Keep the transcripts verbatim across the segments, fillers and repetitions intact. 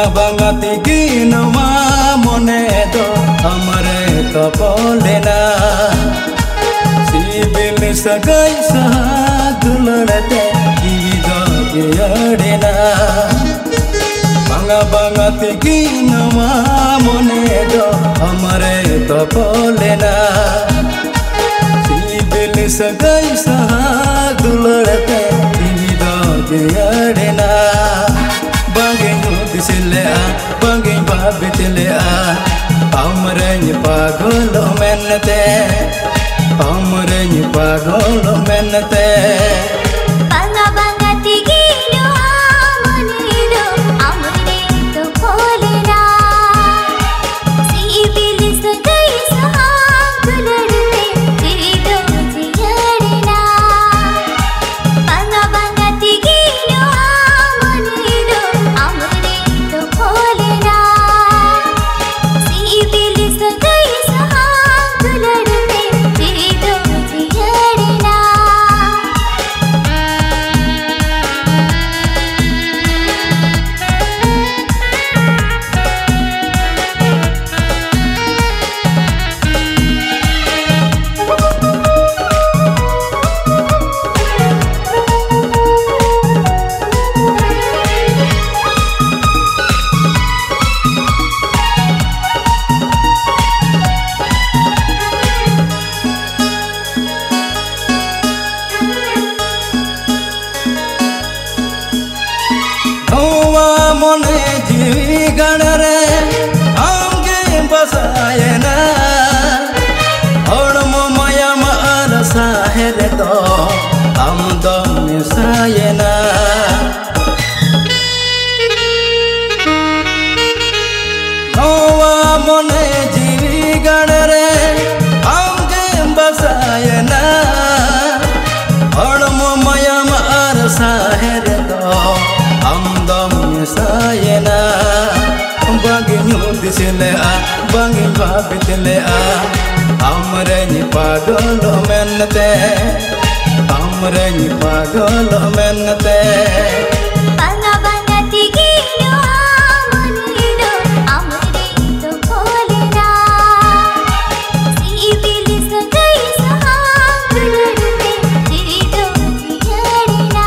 banga tigi nama mone do amare kapolena sibil sagai sadulate dido yadena banga banga tigi nama mone do amare kapolena sibil sagai sadulate dido yadena Silea, bangin babitilea, amreni pagolo menete, amreni pagolo menete. Banga banga tigino amonido, amre to polena. Sibil sagai sahagularte, dido jiyadena. Banga banga tigino amonido, amre mone jiwi ganare amge basayena ormo maya mara sahere do am dom misayena nowa mone jiwi ganare amge basayena ormo maya mara sahere do am dom sayena bangin yudisilea bangin babitilea amreni pagolo menete amreni pagolo menete banga banga tigino amonido amre to polena sibil sagai sahagularte dido jiyadena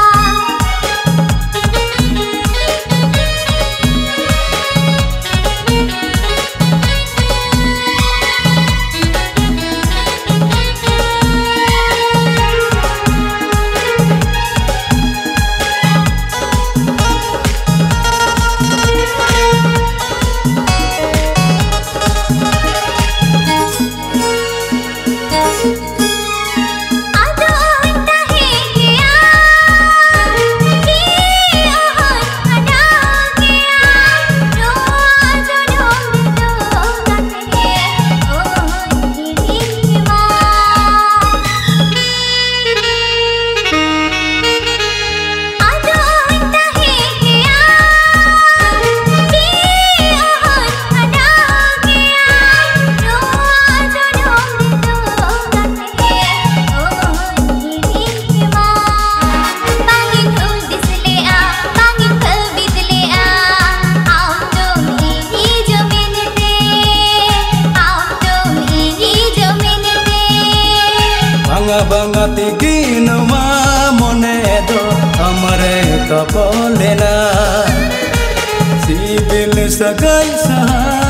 banga tigi nama mone do amare kapolena sibil sagai sah